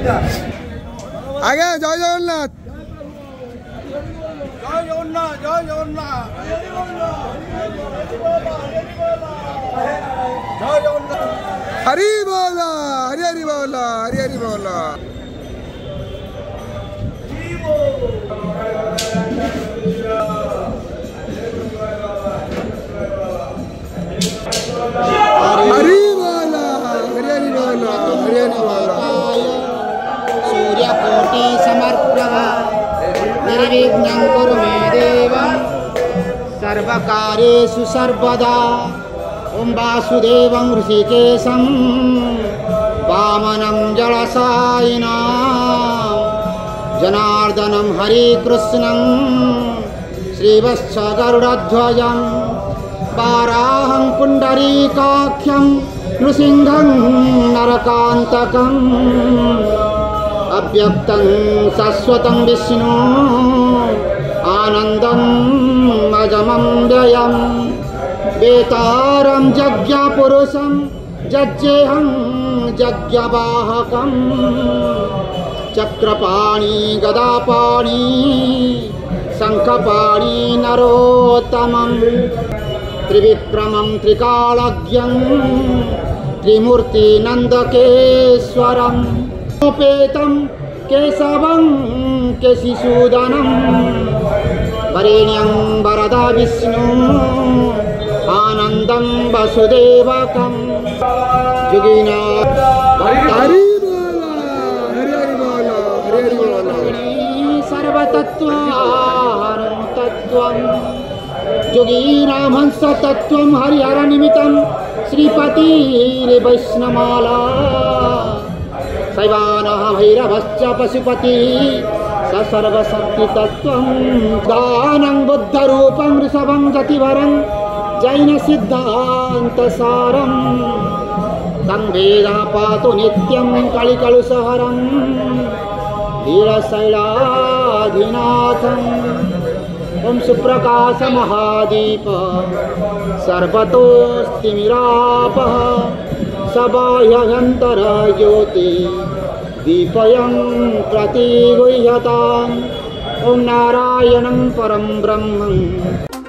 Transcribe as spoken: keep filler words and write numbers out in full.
আগে জয় জগন্নাথ। জয় জগন্নাথ, জয় জগন্নাথ, জয় জগন্নাথ। হরি বলা, হরি হরি বলা, হরি হরি বলা। हरि बोला, हरि हरि बोला, हरि हरि बोला। सूर्यकोटि समर्पः निर्विघ्नं कुरु मे देव सर्वकार्येषु सर्वदा। ओं वासुदेवं ऋषिकेशं वामनं जलसायिनं जनार्दनं हरिकृष्णं श्रीवत्स गरुडध्वजं वाराहं पुण्डरीकाख्यं नृसिंहं नरकान्तकम् अव्यक्तं शाश्वतं विष्णु आनन्दम् अजमं व्ययम् वेतारं यज्ञपुरुषं जज्जेहं यज्ञवाहकम् चक्रपाणि गदापाणि शंखपाणि नरोत्तमम् त्रिविक्रमं त्रिकालज्ञं त्रिमूर्तिनन्दकेश्वरम् उपेतं केशवं केशिसूदनं वरेण्यं वरदा विष्णु आनन्दं वसुदेवकं जुगिना हरि बोला, हरि हरि बोला, हरि हरि बोला। सर्वतत्त्वाहारं तत्त्वं योगीनामहंस तत्त्वं हरिहर निमित्तं श्रीपतिर्वैष्णवमाला शैवानः भैरवश्च पशुपति स सर्वशक्ति तत्त्वं दानं बुद्धरूपं ऋषभं गतिवरं जैन सिद्धान्तसारं तं वेदा पातु नित्यं कलिकलुषहरं वीरशैलाधिनाथम्। ओं सुप्रकाश महादीप सर्वतोस्तिमिरापः सबाह्यभ्यन्तर ज्योति दीपयं प्रतिगुह्यताम्। ओं नारायणं परं ब्रह्मं